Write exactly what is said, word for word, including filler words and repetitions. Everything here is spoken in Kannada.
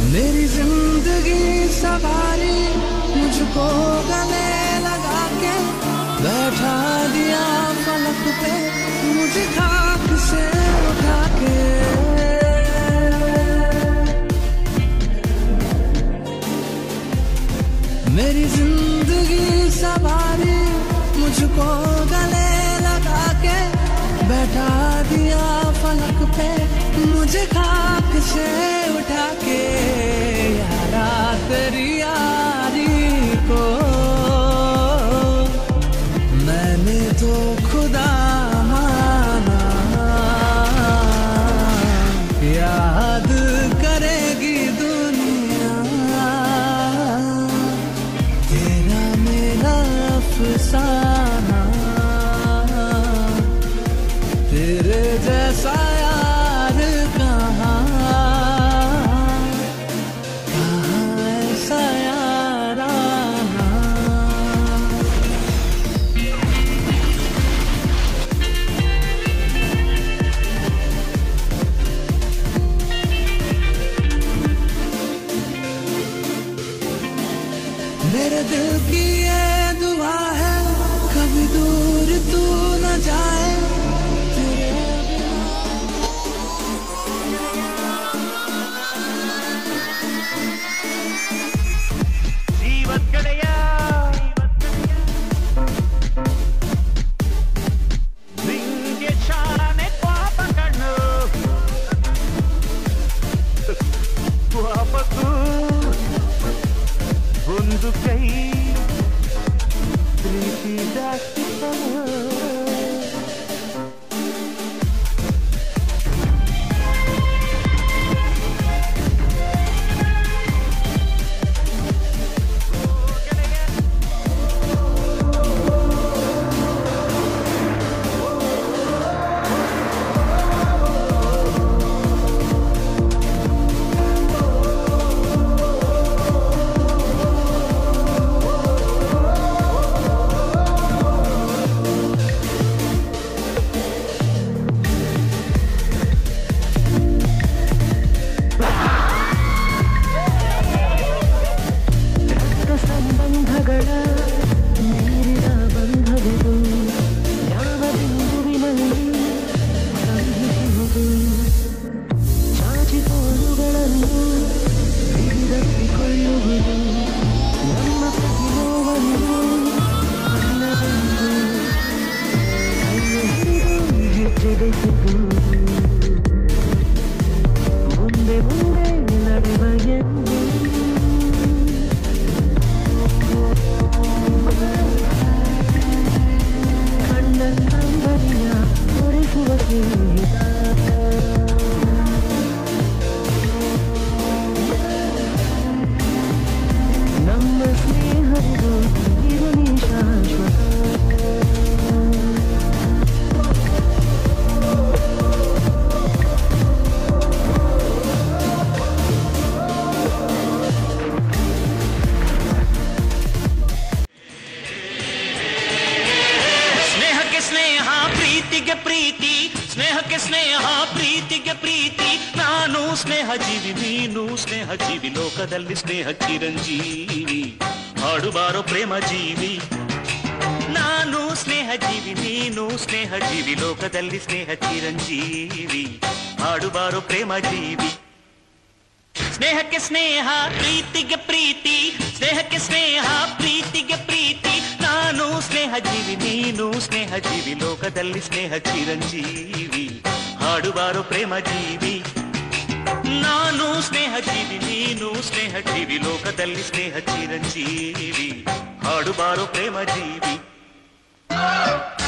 मेरी जिंदगी सवारी मुझको गले लगा के बैठा दिया फलक पे मुझे खाक से उठा के। मेरी जिंदगी सवारी मुझको गले लगा के बैठा दिया फलक पे मुझे खाक से उठा के। यारा तेरी यारी को मैंने तो खुदा माना, याद करेगी दुनिया तेरा मेरा अफसाना। तेरे जैसा यार कहाँ कहाँ ऐसा यार आना। मेरे दिल की ये दुआ है कभी दूर तू न जाए। ಒಂದು ಕೈ ಪ್ರೀತಿ ಜಾಸ್ತಿ ಮುಂದೆ ಮುಂದೆ ನಡೆವ ಎಂದು ಕಣ್ಣ ಸಂಬರಿಯ ತೋರಿಸುವ ಸ್ನೇಹಿತ ನಮ್ಮ ಸ್ನೇಹವಿದು ಇರಲಿ ಶಾಶ್ವತ. ಪ್ರೀತಿಗೆ ಪ್ರೀತಿ ಸ್ನೇಹಕ್ಕೆ ಸ್ನೇಹ ಪ್ರೀತಿಗೆ ಪ್ರೀತಿ ನಾನು ಸ್ನೇಹ ಜೀವಿ ನೀನು ಸ್ನೇಹ ಜೀವಿ ಲೋಕದಲ್ಲಿ ಸ್ನೇಹ ಚಿರಂಜೀವಿ ಹಾಡುಬಾರೋ ಪ್ರೇಮ ಜೀವಿ. ನಾನು ಸ್ನೇಹ ಜೀವಿ ನೀನು ಸ್ನೇಹ ಜೀವಿ ಲೋಕದಲ್ಲಿ ಸ್ನೇಹ ಚಿರಂಜೀವಿ ಹಾಡುಬಾರೋ ಪ್ರೇಮ ಜೀವಿ. ಸ್ನೇಹಕ್ಕೆ ಸ್ನೇಹ ಪ್ರೀತಿಗೆ ಪ್ರೀತಿ ಸ್ನೇಹಕ್ಕೆ ಸ್ನೇಹ ಪ್ರೀತಿಗೆ ಪ್ರೀತಿ ನಾನು ಸ್ನೇಹ ಜೀವಿ ನೀನು ಸ್ನೇಹ ಜೀವಿ ಲೋಕದಲ್ಲಿ ಸ್ನೇಹ ಚಿರಂಜೀವಿ ಹಾಡುಬಾರೋ ಪ್ರೇಮ ಜೀವಿ. ನಾನು ಸ್ನೇಹ ಜೀವಿ ನೀನು ಸ್ನೇಹ ಜೀವಿ ಲೋಕದಲ್ಲಿ ಸ್ನೇಹ ಚಿರಂಜೀವಿ ಹಾಡುಬಾರೋ ಪ್ರೇಮ ಜೀವಿ.